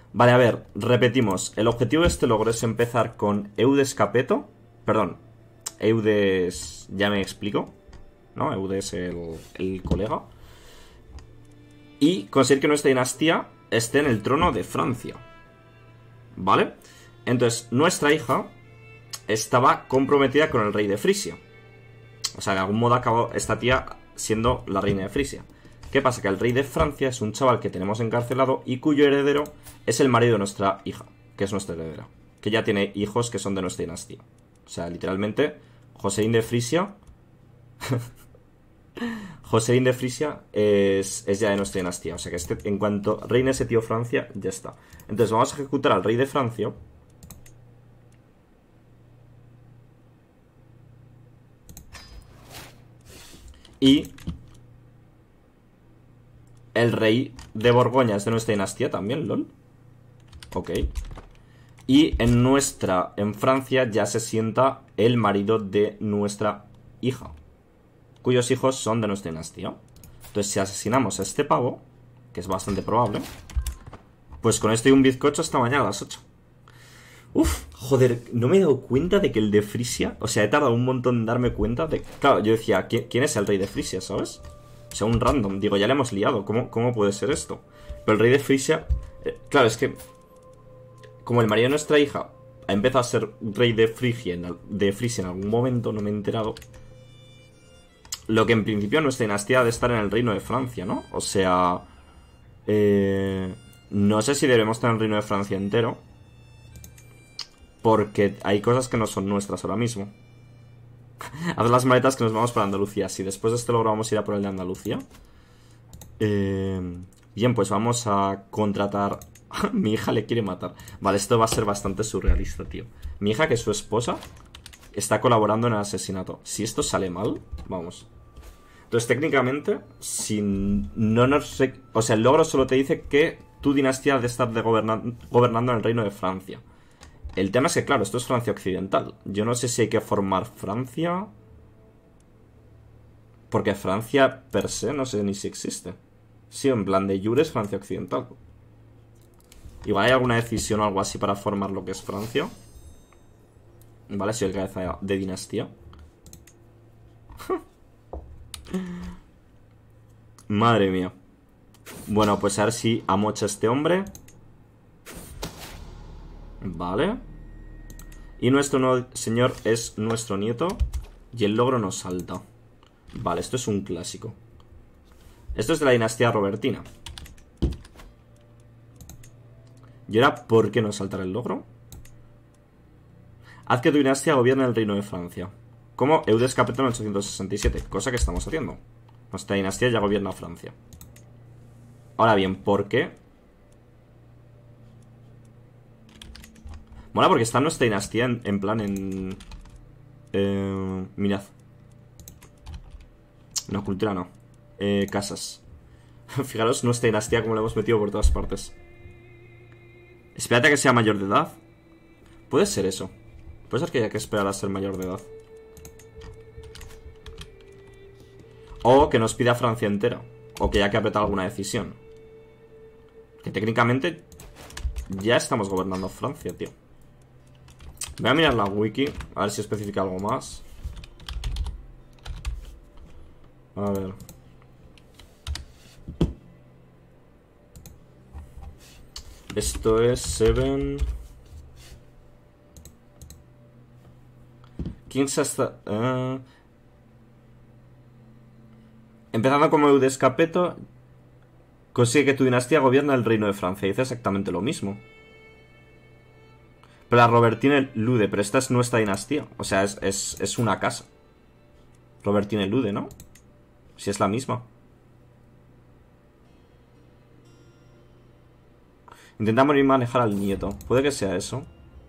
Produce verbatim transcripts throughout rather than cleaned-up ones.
Vale, a ver, repetimos. El objetivo de este logro es empezar con Eudes Capeto. Perdón, Eudes... Ya me explico, ¿no? Eudes el, el colega. Y conseguir que nuestra dinastía esté en el trono de Francia. ¿Vale? Entonces, nuestra hija estaba comprometida con el rey de Frisia. O sea, de algún modo acabó esta tía siendo la reina de Frisia. ¿Qué pasa? Que el rey de Francia es un chaval que tenemos encarcelado y cuyo heredero es el marido de nuestra hija, que es nuestra heredera, que ya tiene hijos que son de nuestra dinastía. O sea, literalmente, Joseín de Frisia... Joseín de Frisia es, es ya de nuestra dinastía. O sea que este, en cuanto reine ese tío Francia, ya está. Entonces vamos a ejecutar al rey de Francia. Y el rey de Borgoña es de nuestra dinastía también, lol. Ok. Y en nuestra, en Francia ya se sienta el marido de nuestra hija, cuyos hijos son de nuestra dinastía. Entonces si asesinamos a este pavo, que es bastante probable, pues con esto y un bizcocho hasta mañana a las ocho. Uf, joder, no me he dado cuenta de que el de Frisia... O sea, he tardado un montón en darme cuenta de... Claro, yo decía, ¿quién es el rey de Frisia, sabes? O sea, un random. Digo, ya le hemos liado. ¿Cómo, cómo puede ser esto? Pero el rey de Frisia... Eh, claro, es que... Como el marido de nuestra hija ha empezado a ser rey de Frigia, en, de Frisia en algún momento, no me he enterado. Lo que en principio nuestra dinastía ha de estar en el reino de Francia, ¿no? O sea... Eh, no sé si debemos tener el reino de Francia entero, porque hay cosas que no son nuestras ahora mismo. Haz las maletas que nos vamos para Andalucía. Si después de este logro vamos a ir a por el de Andalucía. Eh, bien, pues vamos a contratar... Mi hija le quiere matar. Vale, esto va a ser bastante surrealista, tío. Mi hija, que es su esposa, está colaborando en el asesinato. Si esto sale mal, vamos. Entonces, técnicamente, si no nos... O sea, el logro solo te dice que tu dinastía ha de estar de goberna... gobernando en el reino de Francia. El tema es que, claro, esto es Francia Occidental. Yo no sé si hay que formar Francia... Porque Francia, per se, no sé ni si existe. Sí, en plan de jure es Francia Occidental. Igual hay alguna decisión o algo así para formar lo que es Francia. Vale, soy el cabeza de dinastía. Madre mía. Bueno, pues a ver si amocha este hombre. Vale. Y nuestro nuevo señor es nuestro nieto. Y el logro nos salta. Vale, esto es un clásico. Esto es de la dinastía robertina. ¿Y ahora por qué no saltará el logro? Haz que tu dinastía gobierne el reino de Francia. Como Eudes Capeto en ochocientos sesenta y siete. Cosa que estamos haciendo. Nuestra dinastía ya gobierna Francia. Ahora bien, ¿por qué? Mola porque está nuestra dinastía en, en plan en... Eh, mirad. No, cultura no. Eh, casas. Fijaros nuestra dinastía como la hemos metido por todas partes. Espérate a que sea mayor de edad. Puede ser eso. Puede ser que haya que esperar a ser mayor de edad. O que nos pida Francia entera. O que haya que apretar alguna decisión. Que técnicamente ya estamos gobernando Francia, tío. Voy a mirar la wiki, a ver si especifica algo más. A ver. Esto es seven. Kings hasta... Uh... Empezando como Eudes Capeto, consigue que tu dinastía gobierna el reino de Francia. Dice exactamente lo mismo. Pero la Robertine Lude, pero esta es nuestra dinastía. O sea, es, es, es una casa. Robertine Lude, ¿no? Si es la misma. Intentamos ir manejar al nieto. Puede que sea eso.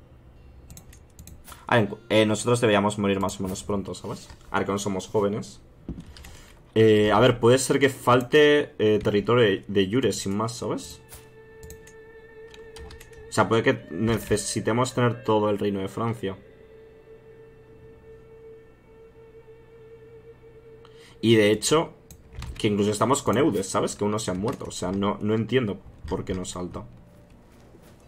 Ah, eh, nosotros deberíamos morir más o menos pronto, ¿sabes? Ahora que no somos jóvenes. Eh, a ver, puede ser que falte eh, territorio de, de jure, sin más, ¿sabes? O sea, puede que necesitemos tener todo el reino de Francia. Y de hecho, que incluso estamos con Eudes, ¿sabes? Que uno se ha muerto. O sea, no, no entiendo por qué nos salta.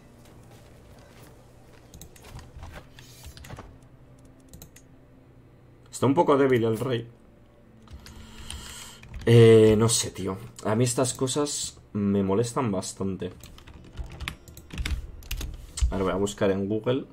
Está un poco débil el rey. Eh, no sé, tío. A mí estas cosas me molestan bastante. Ahora voy a buscar en Google.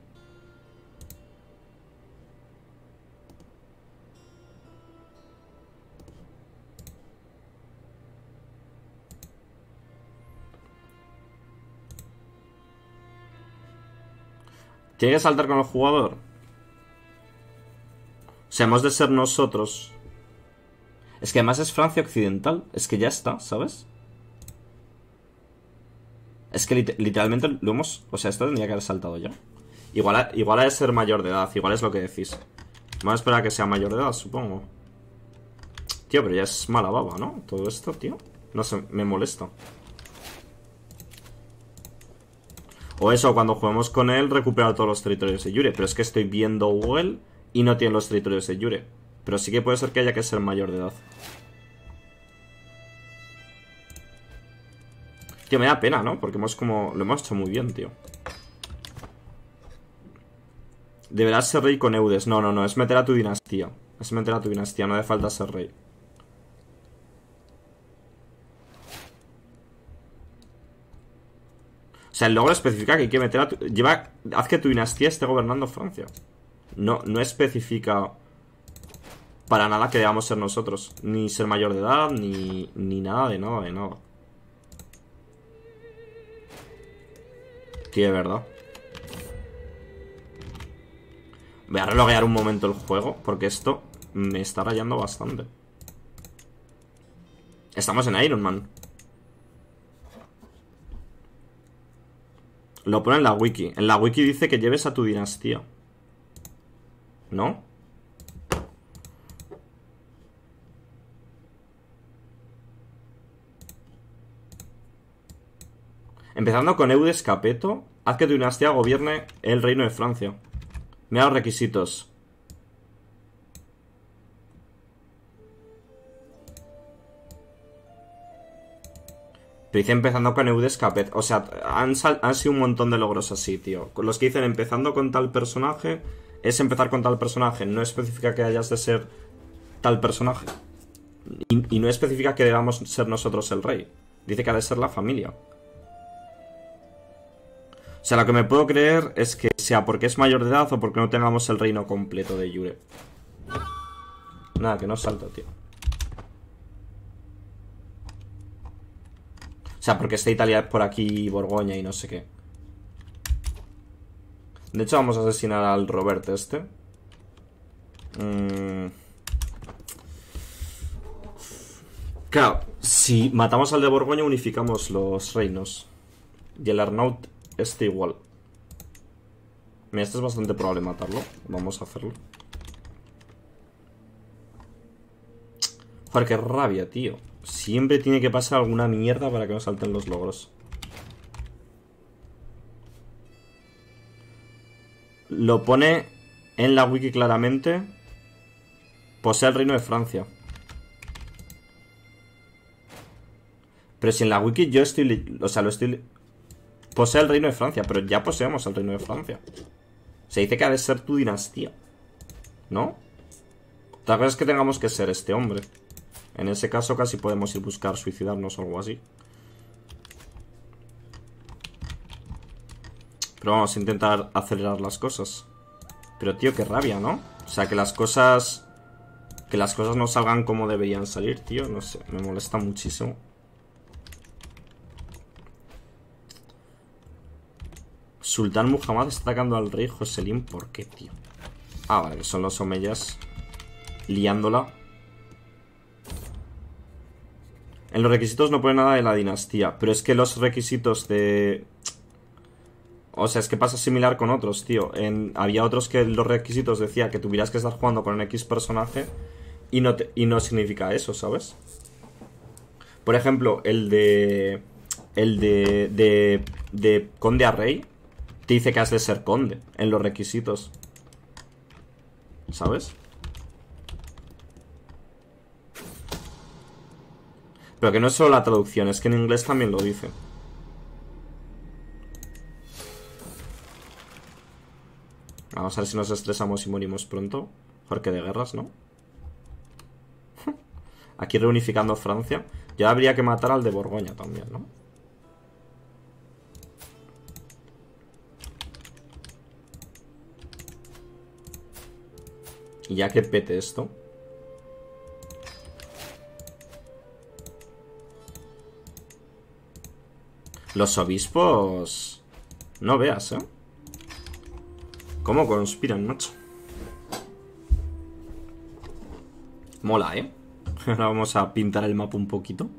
¿Tiene que saltar con el jugador? O sea, hemos de ser nosotros. Es que además es Francia Occidental. Es que ya está, ¿sabes? Es que lit literalmente lo hemos... O sea, esto tendría que haber saltado ya. Igual ha, igual ha de ser mayor de edad. Igual es lo que decís. Vamos a esperar a que sea mayor de edad, supongo. Tío, pero ya es mala baba, ¿no? Todo esto, tío. No sé, me molesta. O eso, cuando juguemos con él, recupera todos los territorios de Yure. Pero es que estoy viendo Google y no tiene los territorios de Yure. Pero sí que puede ser que haya que ser mayor de edad. Tío, me da pena, ¿no? Porque hemos como... Lo hemos hecho muy bien, tío. Deberás ser rey con Eudes. No, no, no. Es meter a tu dinastía. Es meter a tu dinastía. No hace falta ser rey. O sea, el logro especifica que hay que meter a tu... Lleva... Haz que tu dinastía esté gobernando Francia. No, no especifica... Para nada que debamos ser nosotros. Ni ser mayor de edad, ni... Ni nada de nada de nada. Tío, de verdad. Voy a reloguear un momento el juego, porque esto me está rayando bastante. Estamos en Iron Man. Lo pone en la wiki. En la wiki dice que lleves a tu dinastía. ¿No? Empezando con Eudes Capeto, haz que tu dinastía gobierne el reino de Francia. Mira los requisitos. Pero dice empezando con Eudes Capeto. O sea, han, han sido un montón de logros así, tío. Los que dicen empezando con tal personaje es empezar con tal personaje. No especifica que hayas de ser tal personaje. Y, y no especifica que debamos ser nosotros el rey. Dice que ha de ser la familia. O sea, lo que me puedo creer es que sea porque es mayor de edad o porque no tengamos el reino completo de Yure. Nada, que no salta, tío. O sea, porque está Italia por aquí, Borgoña y no sé qué. De hecho, vamos a asesinar al Robert este. Mm. Claro, si matamos al de Borgoña unificamos los reinos. Y el Arnaut este igual. Mira, este es bastante probable matarlo. Vamos a hacerlo. Joder, qué rabia, tío. Siempre tiene que pasar alguna mierda para que no salten los logros. Lo pone en la wiki claramente. Posee el reino de Francia. Pero si en la wiki yo estoy... O sea, lo estoy... Posee el reino de Francia, pero ya poseemos el reino de Francia. Se dice que ha de ser tu dinastía, ¿no? Otra cosa es que tengamos que ser este hombre. En ese caso casi podemos ir a buscar suicidarnos o algo así. Pero vamos a intentar acelerar las cosas. Pero tío, qué rabia, ¿no? O sea, que las cosas... Que las cosas no salgan como deberían salir, tío. No sé, me molesta muchísimo. Sultán Muhammad está atacando al rey Joselín. ¿Por qué, tío? Ah, vale, que son los omeyas liándola. En los requisitos no pone nada de la dinastía. Pero es que los requisitos de... O sea, es que pasa similar con otros, tío. En... Había otros que los requisitos decía que tuvieras que estar jugando con un X personaje. Y no, te... y no significa eso, ¿sabes? Por ejemplo, el de... El de... De, de conde a rey. Te dice que has de ser conde en los requisitos. ¿Sabes? Pero que no es solo la traducción, es que en inglés también lo dice. Vamos a ver si nos estresamos y morimos pronto. Porque de guerras, ¿no? Aquí reunificando Francia. Ya habría que matar al de Borgoña también, ¿no? Y ya que pete esto. Los obispos... No veas, ¿eh? ¿Cómo conspiran, macho? Mola, ¿eh? Ahora vamos a pintar el mapa un poquito.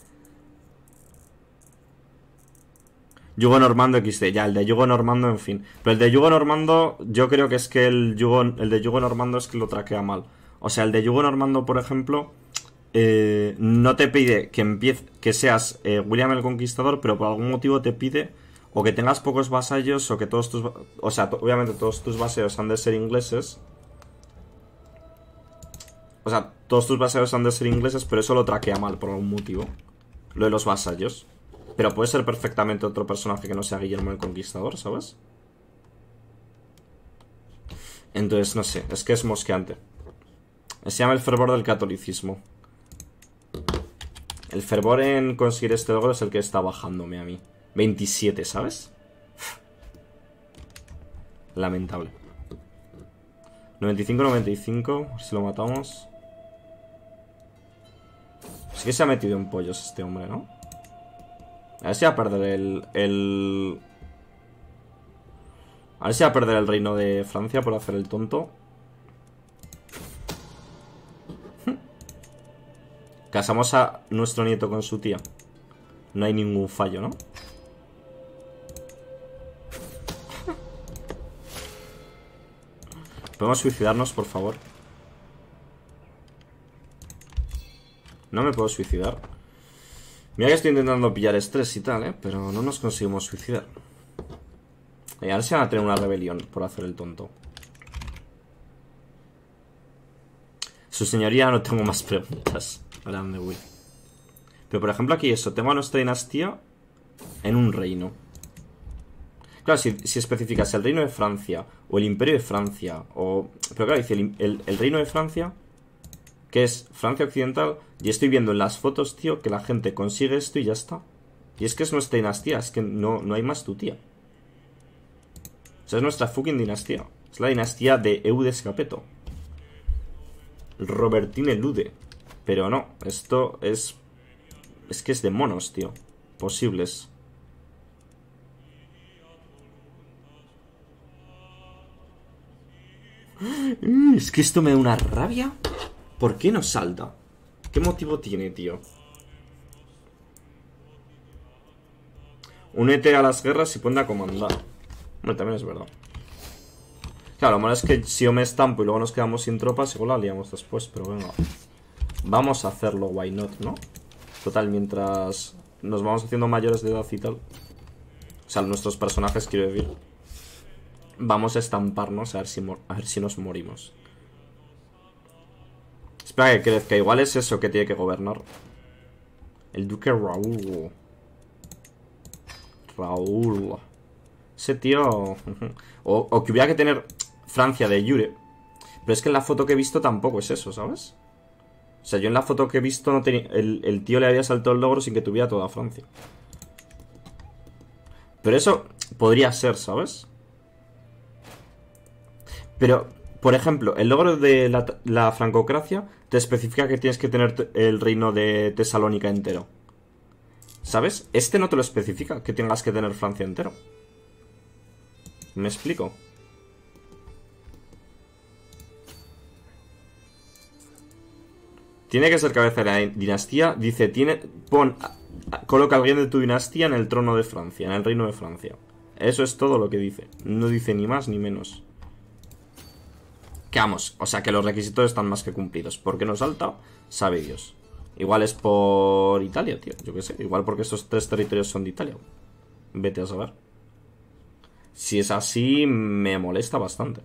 Yugo Normando equis de. Ya, el de Yugo Normando, en fin. Pero el de Yugo Normando, yo creo que es que el Yugo, el de Yugo Normando es que lo traquea mal. O sea, el de Yugo Normando, por ejemplo, eh, no te pide que empiece, que seas eh, William el Conquistador, pero por algún motivo te pide o que tengas pocos vasallos o que todos tus... O sea, obviamente todos tus vasallos han de ser ingleses. O sea, todos tus vasallos han de ser ingleses, pero eso lo traquea mal por algún motivo. Lo de los vasallos. Pero puede ser perfectamente otro personaje que no sea Guillermo el Conquistador, ¿sabes? Entonces, no sé, es que es mosqueante. Se llama el fervor del catolicismo. El fervor en conseguir este logro es el que está bajándome a mí. veintisiete, ¿sabes? Lamentable. noventa y cinco, noventa y cinco. A ver si lo matamos. Sí que se ha metido en pollos este hombre, ¿no? A ver si va a perder el, el... A ver si va a perder el reino de Francia por hacer el tonto. Casamos a nuestro nieto con su tía. No hay ningún fallo, ¿no? ¿Podemos suicidarnos, por favor? No me puedo suicidar. Mira que estoy intentando pillar estrés y tal, ¿eh? Pero no nos conseguimos suicidar. Y ahora se van a tener una rebelión por hacer el tonto. Su señoría, no tengo más preguntas. Grande, güey. Pero por ejemplo aquí eso, tengo a nuestra dinastía en un reino. Claro, si, si especificas el reino de Francia o el imperio de Francia o... Pero claro, dice el, el, el reino de Francia, que es Francia Occidental, y estoy viendo en las fotos, tío, que la gente consigue esto y ya está. Y es que es nuestra dinastía, es que no, no hay más tu tía. O sea, es nuestra fucking dinastía. Es la dinastía de Eudes Capeto. Robertine Lude. Pero no, esto es... Es que es de monos, tío. Posibles. Es que esto me da una rabia. ¿Por qué no salta? ¿Qué motivo tiene, tío? Únete a las guerras y ponte a comandar. Bueno, también es verdad. Claro, lo malo es que si yo me estampo y luego nos quedamos sin tropas, igual la liamos después, pero venga. Vamos a hacerlo, why not, ¿no? Total, mientras nos vamos haciendo mayores de edad y tal. O sea, nuestros personajes, quiero decir. Vamos a estamparnos a ver si, a ver si nos morimos. Espera que crezca. Igual es eso que tiene que gobernar. El duque Raúl. Raúl. Ese tío... O, o que hubiera que tener Francia de jure. Pero es que en la foto que he visto tampoco es eso, ¿sabes? O sea, yo en la foto que he visto no tenía... El, el tío le había saltado el logro sin que tuviera toda Francia. Pero eso podría ser, ¿sabes? Pero, por ejemplo, el logro de la, la francocracia te especifica que tienes que tener el reino de Tesalónica entero. ¿Sabes? Este no te lo especifica, que tengas que tener Francia entero. ¿Me explico? Tiene que ser cabeza de la dinastía. Dice, tiene... Pon... Coloca a alguien de tu dinastía en el trono de Francia, en el reino de Francia. Eso es todo lo que dice. No dice ni más ni menos. Que vamos, o sea que los requisitos están más que cumplidos. ¿Por qué no salta? Sabe Dios. Igual es por Italia, tío. Yo qué sé. Igual porque estos tres territorios son de Italia. Vete a saber. Si es así, me molesta bastante.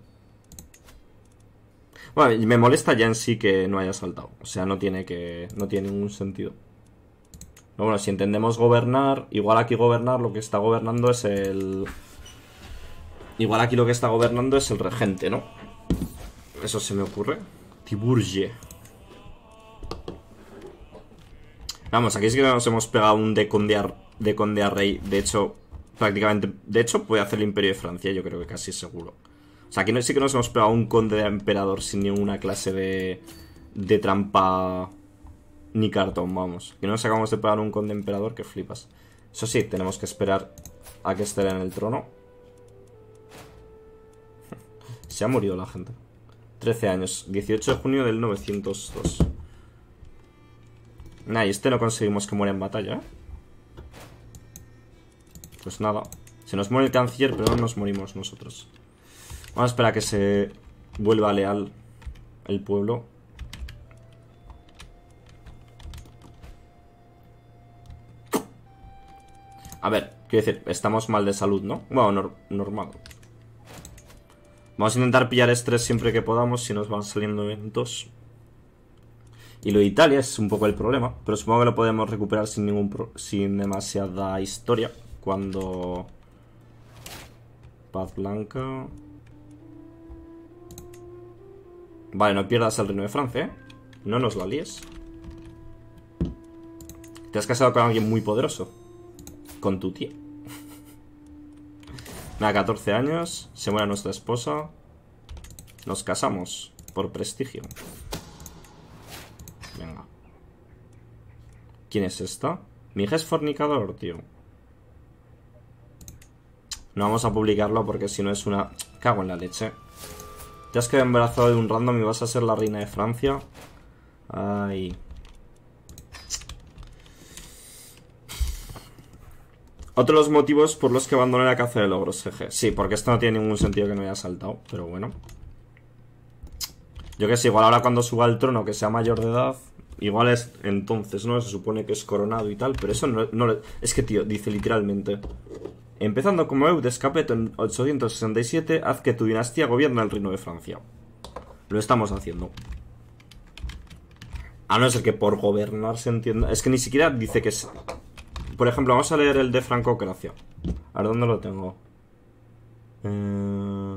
Bueno, me molesta ya en sí que no haya saltado. O sea, no tiene que... No tiene ningún sentido. Pero bueno, si entendemos gobernar... Igual aquí gobernar lo que está gobernando es el... Igual aquí lo que está gobernando es el regente, ¿no? Eso se me ocurre. Tiburge. Vamos, aquí sí que nos hemos pegado un de conde a, de conde a rey. De hecho, prácticamente... De hecho, puede hacer el imperio de Francia, yo creo que casi seguro. O sea, aquí sí que nos hemos pegado un conde de emperador sin ninguna clase de... De trampa... Ni cartón, vamos. Que nos acabamos de pegar un conde emperador que flipas. Eso sí, tenemos que esperar a que esté en el trono. Se ha morido la gente. trece años. dieciocho de junio del novecientos dos. Nah, y este no conseguimos que muera en batalla, ¿eh? Pues nada. Se nos muere el canciller, pero no nos morimos nosotros. Vamos a esperar a que se vuelva leal el pueblo. A ver, quiero decir, estamos mal de salud, ¿no? Bueno, nor normal. Vamos a intentar pillar estrés siempre que podamos si nos van saliendo eventos. Y lo de Italia es un poco el problema, pero supongo que lo podemos recuperar sin ningún pro sin demasiada historia. Cuando... Paz blanca... Vale, no pierdas el reino de Francia, ¿eh? No nos la líes. Te has casado con alguien muy poderoso. Con tu tía. Me da catorce años. Se muere nuestra esposa. Nos casamos. Por prestigio. Venga. ¿Quién es esta? Mi hija es fornicador, tío. No vamos a publicarlo porque si no es una... Cago en la leche. Te has quedado embarazado de un random y vas a ser la reina de Francia. Ay... Otro de los motivos por los que abandoné la caza de logros, jeje. Sí, porque esto no tiene ningún sentido que no haya saltado, pero bueno. Yo que sé, igual ahora cuando suba al trono, que sea mayor de edad, igual es entonces, ¿no? Se supone que es coronado y tal, pero eso no, no es que, tío, dice literalmente: empezando como Eudes Capeto en ochocientos sesenta y siete, haz que tu dinastía gobierne el reino de Francia. Lo estamos haciendo. A no ser que por gobernar se entienda. Es que ni siquiera dice que es... Por ejemplo, vamos a leer el de francocracia. A ver, ¿dónde lo tengo? Eh...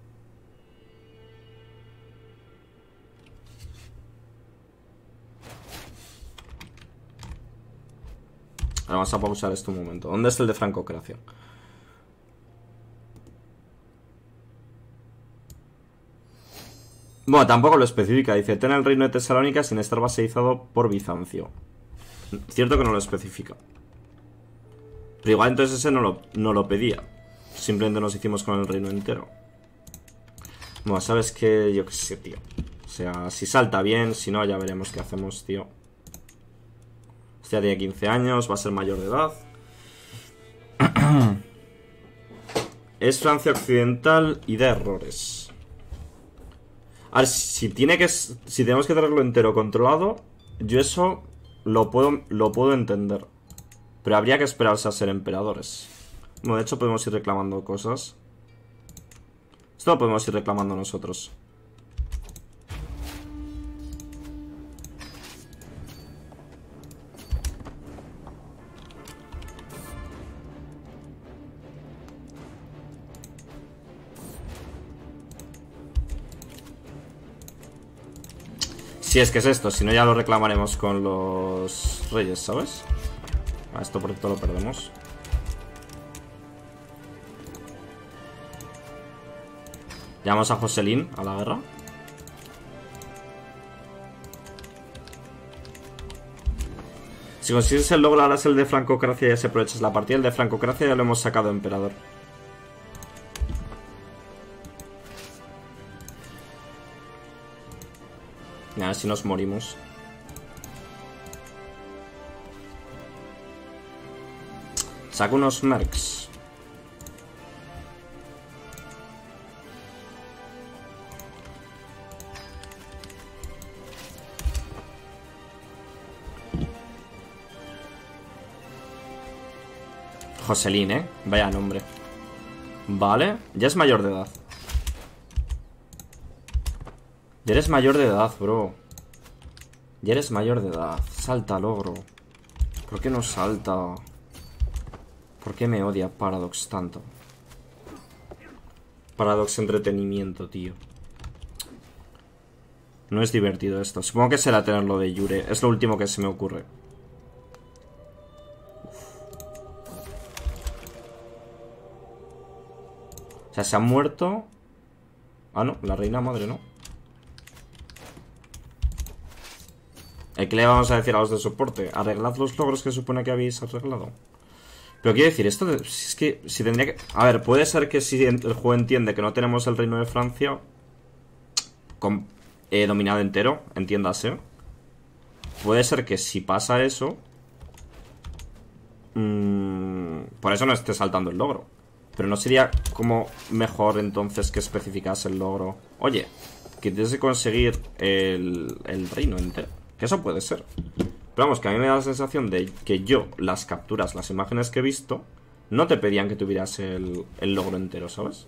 Ahora vamos a pausar esto un momento. ¿Dónde está el de francocracia? Bueno, tampoco lo especifica. Dice: ten el reino de Tesalónica sin estar vasalizado por Bizancio. Cierto que no lo especifica. Pero igual entonces ese no lo, no lo pedía. Simplemente nos hicimos con el reino entero. Bueno, sabes que yo qué sé, tío. O sea, si salta bien, si no, ya veremos qué hacemos, tío. Este tiene quince años, va a ser mayor de edad. Es Francia Occidental y da errores. A ver, si tiene que... Si tenemos que tenerlo entero controlado, yo eso lo puedo, lo puedo entender. Pero habría que esperarse a ser emperadores. Bueno, de hecho podemos ir reclamando cosas. Esto lo podemos ir reclamando nosotros. Si es que es esto, si no ya lo reclamaremos con los reyes, ¿sabes? A esto por esto lo perdemos. Llamamos a Joselín a la guerra. Si consigues el logro, harás el de francocracia y ya se aprovechas la partida. El de francocracia ya lo hemos sacado emperador. A ver si nos morimos. Saco unos mercs. Joselín, ¿eh? Vaya nombre. Vale, ya es mayor de edad. Ya eres mayor de edad, bro. Ya eres mayor de edad. Salta, logro. ¿Por qué no salta? ¿Por qué me odia Paradox tanto? Paradox entretenimiento, tío. No es divertido esto. Supongo que será tenerlo de Yure. Es lo último que se me ocurre. O sea, se ha muerto. Ah, no, la reina madre, ¿no? ¿Qué le vamos a decir a los de soporte? Arreglad los logros que supone que habéis arreglado. Pero quiero decir, esto de, es que si tendría que... A ver, puede ser que si el juego entiende que no tenemos el reino de Francia con, eh, dominado entero, entiéndase. Puede ser que si pasa eso, mmm, por eso no esté saltando el logro. Pero no sería como mejor entonces que especificase el logro. Oye, que tienes que conseguir el, el reino entero. Que eso puede ser. Pero vamos, que a mí me da la sensación de que yo, las capturas, las imágenes que he visto, no te pedían que tuvieras el, el logro entero, ¿sabes?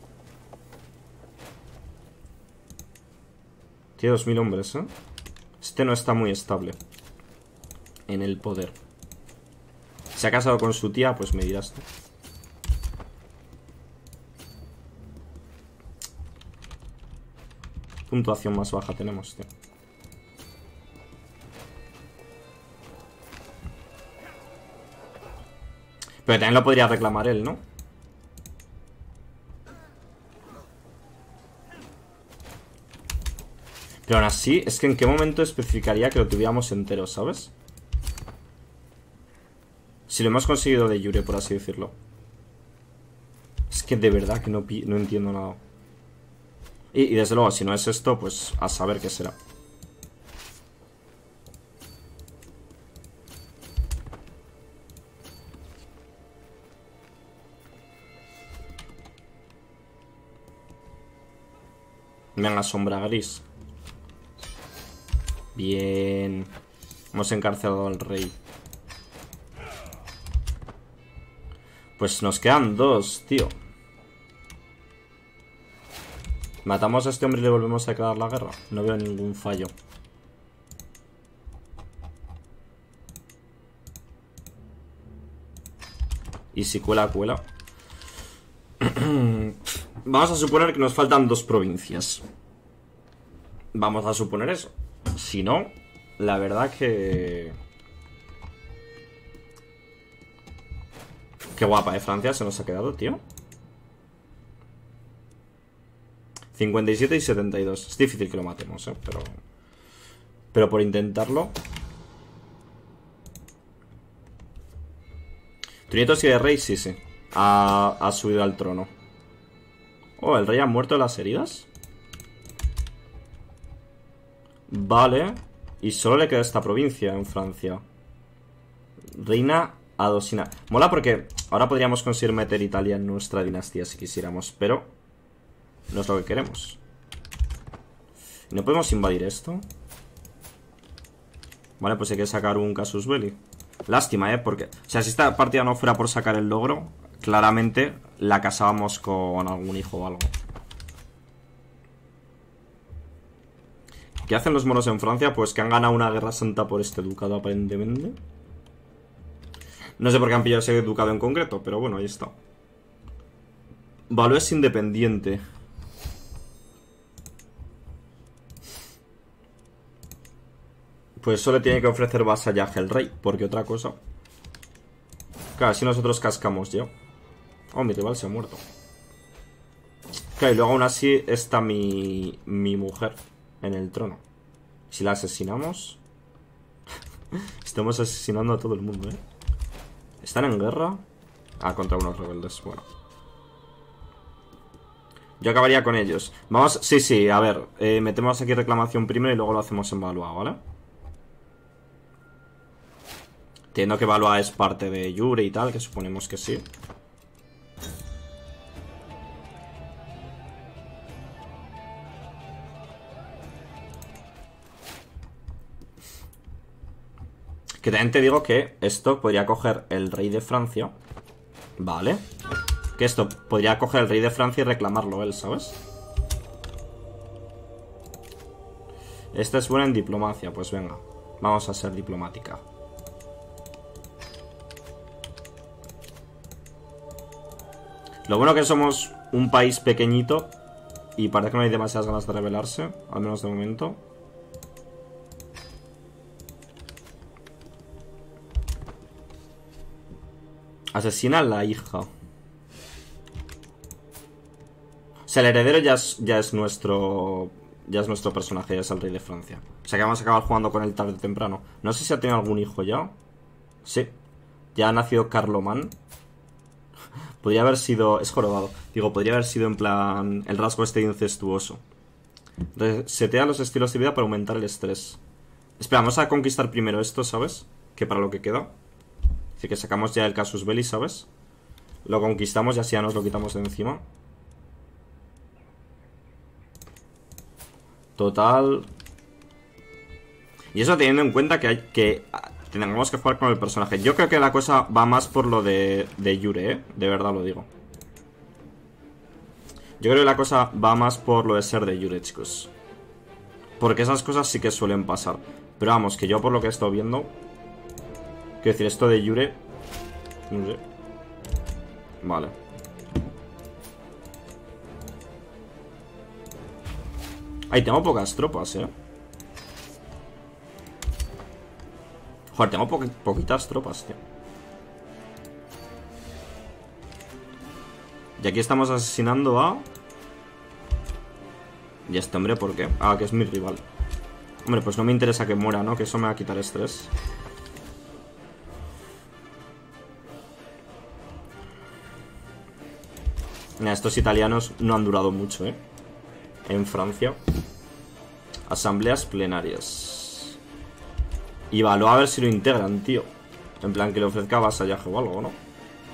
Tiene dos mil hombres, ¿eh? Este no está muy estable en el poder. Se ha casado con su tía, pues me dirás tú. Puntuación más baja tenemos, tío. Pero también lo podría reclamar él, ¿no? Pero aún así, es que en qué momento especificaría que lo tuviéramos entero, ¿sabes? Si lo hemos conseguido de Yure, por así decirlo. Es que de verdad que no, no entiendo nada. Y, y desde luego, si no es esto, pues a saber qué será. Venga, sombra gris. Bien. Hemos encarcelado al rey. Pues nos quedan dos, tío. ¿Matamos a este hombre y le volvemos a declarar la guerra? No veo ningún fallo. Y si cuela, cuela. Vamos a suponer que nos faltan dos provincias. Vamos a suponer eso. Si no, la verdad que... Qué guapa, ¿eh? Francia se nos ha quedado, tío. cincuenta y siete y setenta y dos. Es difícil que lo matemos, ¿eh? Pero... Pero por intentarlo... ¿Tu nieto sigue rey? Sí, sí. Ha, ha subido al trono. Oh, ¿el rey ha muerto de las heridas? Vale. Y solo le queda esta provincia en Francia. Reina Adosina. Mola porque ahora podríamos conseguir meter Italia en nuestra dinastía si quisiéramos, pero no es lo que queremos. ¿No podemos invadir esto? Vale, pues hay que sacar un casus belli. Lástima, ¿eh? Porque, o sea, si esta partida no fuera por sacar el logro, claramente la casábamos con algún hijo o algo. ¿Qué hacen los moros en Francia? Pues que han ganado una guerra santa por este ducado, aparentemente. No sé por qué han pillado ese ducado en concreto, pero bueno, ahí está. Valo es independiente. Pues eso le tiene que ofrecer vasallaje al rey, porque otra cosa... Claro, si nosotros cascamos yo. Oh, mi rival se ha muerto. Claro, y luego aún así está mi, mi mujer en el trono. Si la asesinamos... Estamos asesinando a todo el mundo, ¿eh? ¿Están en guerra? Ah, contra unos rebeldes, bueno. Yo acabaría con ellos. Vamos, sí, sí, a ver, eh, metemos aquí reclamación primero y luego lo hacemos en Valois, ¿vale? Entiendo que Valois es parte de Yure y tal, que suponemos que sí. Que también te digo que esto podría coger el rey de Francia. Vale. Que esto podría coger el rey de Francia y reclamarlo él, ¿sabes? Esta es buena en diplomacia, pues venga. Vamos a ser diplomática. Lo bueno que somos un país pequeñito y parece que no hay demasiadas ganas de rebelarse, al menos de momento. Asesina a la hija. O sea, el heredero ya es, ya es nuestro... Ya es nuestro personaje, ya es el rey de Francia. O sea que vamos a acabar jugando con él tarde o temprano. No sé si ha tenido algún hijo ya. Sí. Ya ha nacido Carloman. Podría haber sido... Es jorobado. Digo, podría haber sido en plan... El rasgo este incestuoso. Resetea los estilos de vida para aumentar el estrés. Espera, vamos a conquistar primero esto, ¿sabes? Que para lo que queda. Así que sacamos ya el casus belli, ¿sabes? Lo conquistamos y así ya nos lo quitamos de encima. Total. Y eso teniendo en cuenta que hay que... Tengamos que jugar con el personaje. Yo creo que la cosa va más por lo de, de Yure, ¿eh? De verdad lo digo. Yo creo que la cosa va más por lo de ser de Yure, chicos. Porque esas cosas sí que suelen pasar. Pero vamos, que yo por lo que he estado viendo... Quiero decir, esto de Yure... No sé. Vale. Ahí tengo pocas tropas, eh. Joder, tengo po poquitas tropas, tío. Y aquí estamos asesinando a... ¿Y este hombre por qué? Ah, que es mi rival. Hombre, pues no me interesa que muera, ¿no? Que eso me va a quitar estrés. Mira, estos italianos no han durado mucho, ¿eh? En Francia. Asambleas plenarias. Y va, a ver si lo integran, tío. En plan, que le ofrezca vasallaje o algo, ¿no?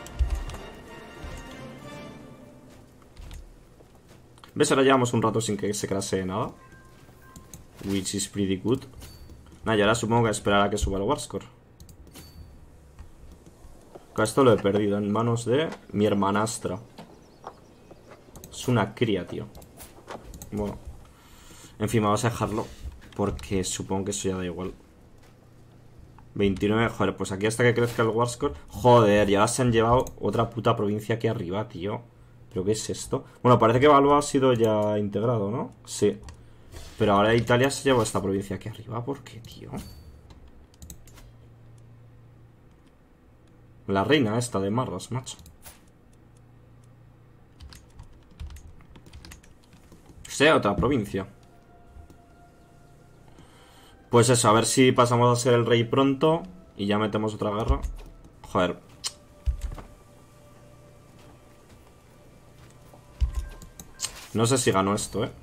¿Ves? Ahora llevamos un rato sin que se crase nada. Which is pretty good. Nah, y ahora supongo que esperar a que suba el Warscore. Esto lo he perdido en manos de mi hermanastra. Es una cría, tío. Bueno. En fin, vamos a dejarlo. Porque supongo que eso ya da igual. veintinueve, joder, pues aquí hasta que crezca el Warscore. Joder, ya se han llevado otra puta provincia aquí arriba, tío. ¿Pero qué es esto? Bueno, parece que Valois ha sido ya integrado, ¿no? Sí. Pero ahora Italia se lleva esta provincia aquí arriba. ¿Por qué, tío? La reina esta de Marras, macho. Sea otra provincia. Pues eso, a ver si pasamos a ser el rey pronto. Y ya metemos otra guerra. Joder. No sé si ganó esto, eh.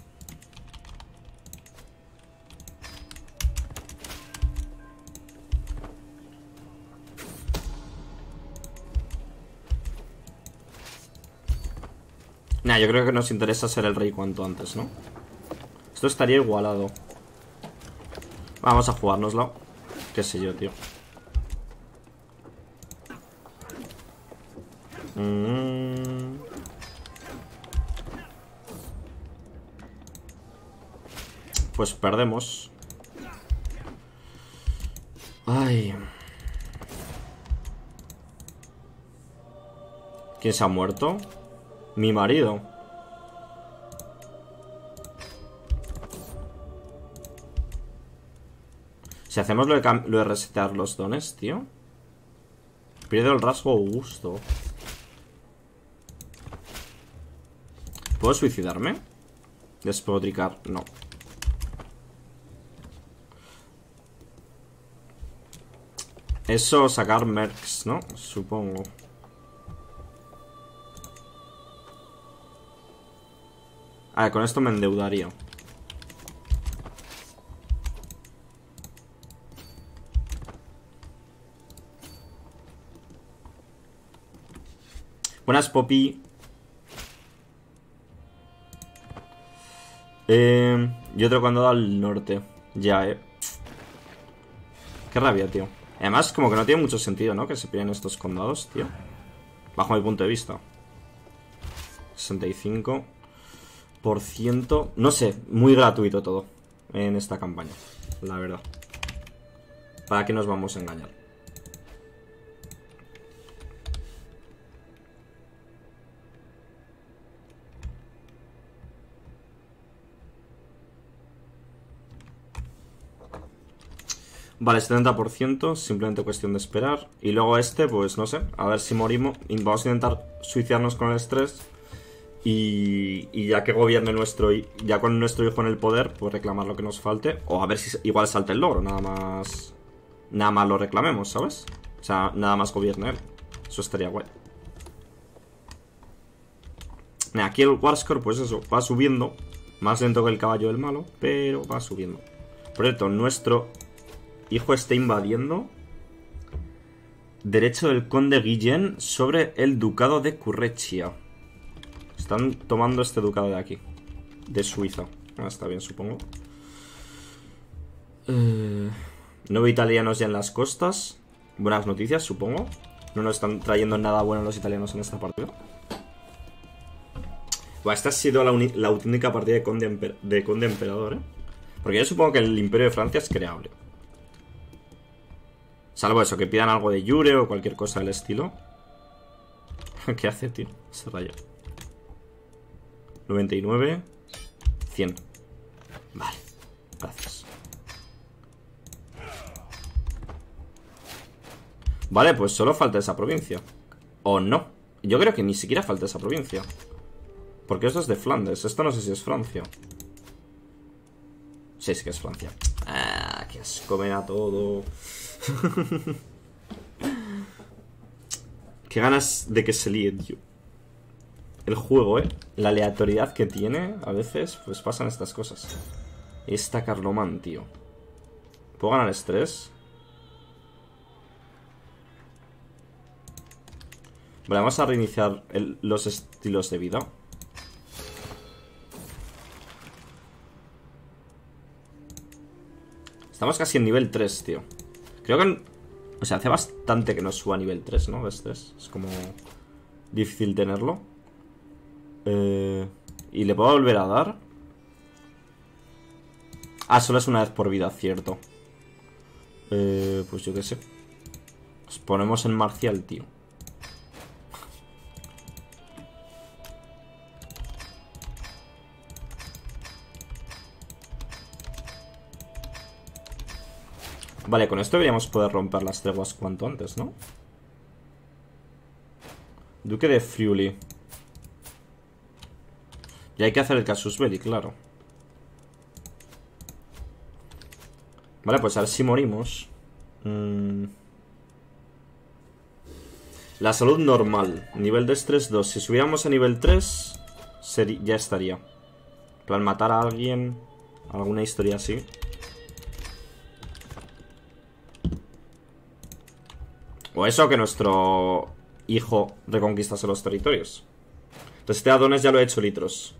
Nah, yo creo que nos interesa ser el rey cuanto antes, ¿no? Esto estaría igualado. Vamos a jugárnoslo. Qué sé yo, tío. Mm. Pues perdemos. Ay. ¿Quién se ha muerto? Mi marido. Si hacemos lo de, lo de resetear los dones, tío. Pierdo el rasgo gusto. ¿Puedo suicidarme? Despodricar, no. Eso, sacar mercs, ¿no? Supongo. A ver, con esto me endeudaría. Buenas, Poppy. Eh, y otro condado al norte. Ya, eh. Qué rabia, tío. Además, como que no tiene mucho sentido, ¿no? Que se pierdan estos condados, tío. Bajo mi punto de vista. sesenta y cinco por ciento. No sé, muy gratuito todo en esta campaña, la verdad. ¿Para qué nos vamos a engañar? Vale, setenta por ciento, simplemente cuestión de esperar. Y luego este, pues no sé, a ver si morimos. Y vamos a intentar suicidarnos con el estrés. Y, y ya que gobierne nuestro... Ya con nuestro hijo en el poder, pues reclamar lo que nos falte. O a ver si igual salta el logro, nada más... Nada más lo reclamemos, ¿sabes? O sea, nada más gobierne él. Eso estaría guay. Aquí el Warscore, pues eso, va subiendo. Más lento que el caballo del malo, pero va subiendo. Por cierto, nuestro hijo está invadiendo derecho del conde Guillén sobre el ducado de Currechia. Están tomando este ducado de aquí, de Suiza. Ah, está bien, supongo. eh, Nueve italianos ya en las costas. Buenas noticias, supongo. No nos están trayendo nada bueno los italianos en esta partida. Bueno, esta ha sido la, la única partida de conde, emper de conde emperador, ¿eh? Porque yo supongo que el imperio de Francia es creable. Salvo eso, que pidan algo de Jure o cualquier cosa del estilo. ¿Qué hace, tío? Se raya. noventa y nueve. cien. Vale, gracias. Vale, pues solo falta esa provincia. O no. Yo creo que ni siquiera falta esa provincia. Porque esto es de Flandes. Esto no sé si es Francia. Sí, es que es Francia. Ah, que asco me da todo. Qué ganas de que se líe, tío. El juego, eh. La aleatoriedad que tiene, a veces, pues pasan estas cosas. Esta Carlomán, tío. ¿Puedo ganar estrés? Vale, vamos a reiniciar el, los estilos de vida. Estamos casi en nivel tres, tío. Creo que... O sea, hace bastante que no suba a nivel tres, ¿no? Este es, es como... difícil tenerlo. Eh... ¿Y le puedo volver a dar? Ah, solo es una vez por vida, cierto. Eh... Pues yo qué sé. Nos ponemos en marcial, tío. Vale, con esto deberíamos poder romper las treguas cuanto antes, ¿no? Duque de Friuli. Y hay que hacer el casus belli, claro. Vale, pues a ver si morimos. mm. La salud normal. Nivel de estrés dos. Si subiéramos a nivel tres, ya estaría. En plan, matar a alguien. Alguna historia así. O eso, que nuestro hijo reconquistase los territorios. Entonces este Adonis ya lo he hecho litros.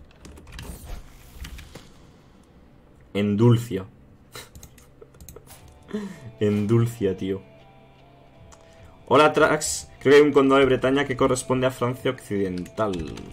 Endulcia. Endulcia, tío. Hola, Trax. Creo que hay un condado de Bretaña que corresponde a Francia Occidental.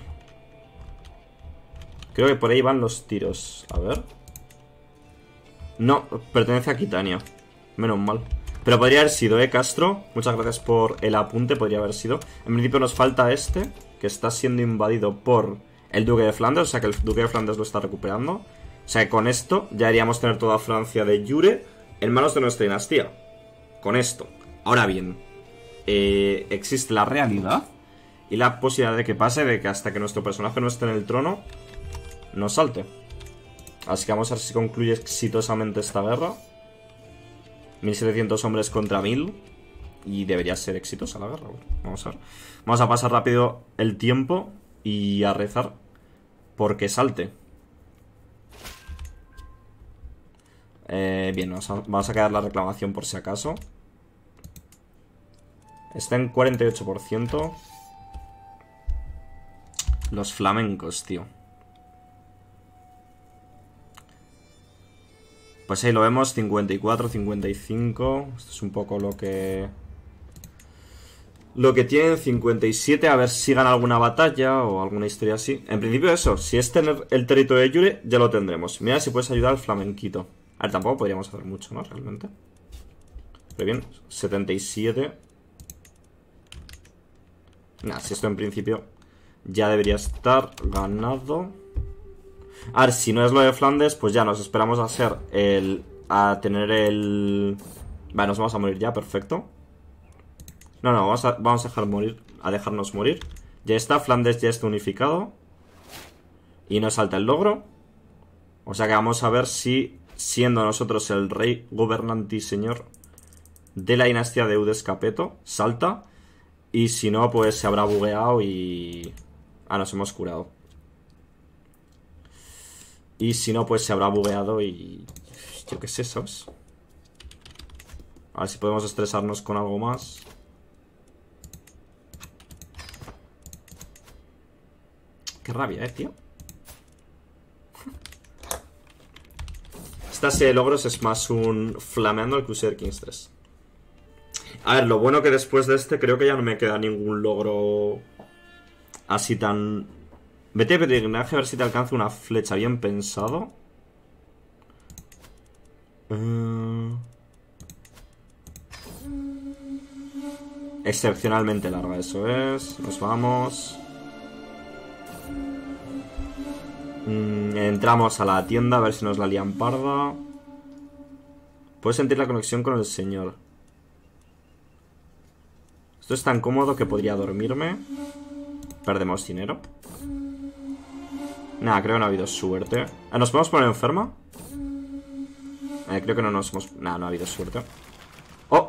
Creo que por ahí van los tiros. A ver. No, pertenece a Aquitania. Menos mal. Pero podría haber sido, ¿eh, Castro? Muchas gracias por el apunte, podría haber sido. En principio nos falta este, que está siendo invadido por el Duque de Flandes. O sea que el Duque de Flandes lo está recuperando. O sea que con esto ya haríamos tener toda Francia de jure en manos de nuestra dinastía. Con esto. Ahora bien, eh, existe la realidad y la posibilidad de que pase de que hasta que nuestro personaje no esté en el trono, no salte. Así que vamos a ver si concluye exitosamente esta guerra. mil setecientos hombres contra mil. Y debería ser exitosa la guerra. Vamos a ver. Vamos a pasar rápido el tiempo y a rezar porque salte. Eh, bien, vamos a, vamos a quedar la reclamación por si acaso. Está en cuarenta y ocho por ciento. Los flamencos, tío. Pues ahí lo vemos, cincuenta y cuatro, cincuenta y cinco. Esto es un poco lo que... Lo que tienen, cincuenta y siete. A ver si gana alguna batalla o alguna historia así. En principio eso, si es tener el territorio de Jure, ya lo tendremos. Mira si puedes ayudar al flamenquito. A ver, tampoco podríamos hacer mucho, ¿no? Realmente. Pero bien, setenta y siete. Nah, si esto en principio ya debería estar ganado. A ver, si no es lo de Flandes, pues ya nos esperamos a ser el... A tener el... Vale, nos vamos a morir ya, perfecto. No, no, vamos a, vamos a dejar morir, a dejarnos morir. Ya está, Flandes ya está unificado. Y nos salta el logro. O sea que vamos a ver si, siendo nosotros el rey gobernante y señor de la dinastía de Eudes Capeto, salta. Y si no, pues se habrá bugueado y... Ah, nos hemos curado. Y si no, pues se habrá bugueado y... Yo qué sé, ¿sabes? A ver si podemos estresarnos con algo más. Qué rabia, eh, tío. Esta serie de logros es más un flameando el Crusader Kings tres. A ver, lo bueno que después de este creo que ya no me queda ningún logro así tan... Vete de peregrinaje a ver si te alcanza una flecha bien pensado. Uh... Excepcionalmente larga, eso es. Nos vamos. Mm, entramos a la tienda a ver si nos la lían parda. Puedes sentir la conexión con el señor. Esto es tan cómodo que podría dormirme. Perdemos dinero. Nada, creo que no ha habido suerte. ¿Nos podemos poner enferma? Eh, creo que no nos hemos... Nada, no ha habido suerte. ¡Oh!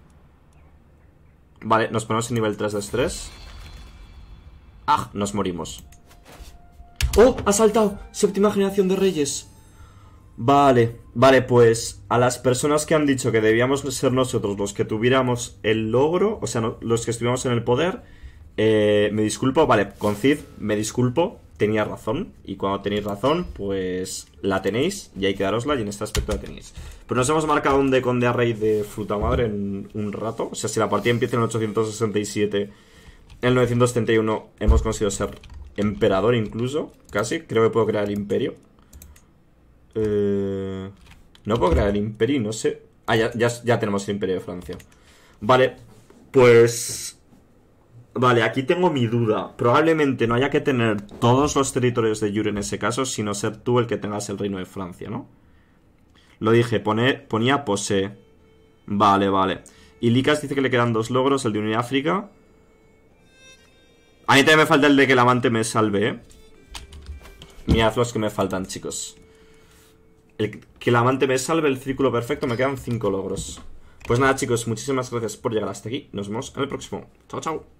Vale, nos ponemos en nivel tres de estrés. ¡Ah! Nos morimos. ¡Oh! ¡Ha saltado! Séptima generación de reyes. Vale, vale, pues a las personas que han dicho que debíamos ser nosotros los que tuviéramos el logro, o sea, no, los que estuviéramos en el poder, eh, me disculpo, vale, con Cid, me disculpo, tenía razón, y cuando tenéis razón, pues la tenéis, y hay que darosla, y en este aspecto la tenéis. Pero nos hemos marcado un deconde a rey de fruta madre en un rato, o sea, si la partida empieza en el ochocientos sesenta y siete, en el novecientos setenta y uno hemos conseguido ser emperador incluso, casi, creo que puedo crear el imperio. Eh, no puedo crear el imperio, no sé. Ah, ya, ya, ya tenemos el imperio de Francia. Vale, pues... Vale, aquí tengo mi duda. Probablemente no haya que tener todos los territorios de Yure en ese caso, sino ser tú el que tengas el reino de Francia, ¿no? Lo dije, pone, ponía posee. Vale, vale. Y Licas dice que le quedan dos logros, el de unir África. A mí también me falta el de que el amante me salve, ¿eh? Mirad los que me faltan, chicos. El que el amante me salve, el círculo perfecto, me quedan cinco logros. Pues nada, chicos, muchísimas gracias por llegar hasta aquí. Nos vemos en el próximo. Chao, chao.